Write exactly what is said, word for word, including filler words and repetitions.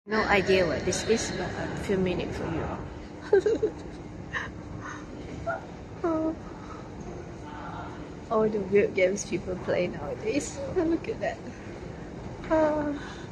No idea what this is, but I'm filming it for you. Oh, all the weird games people play nowadays. Look at that. Ah.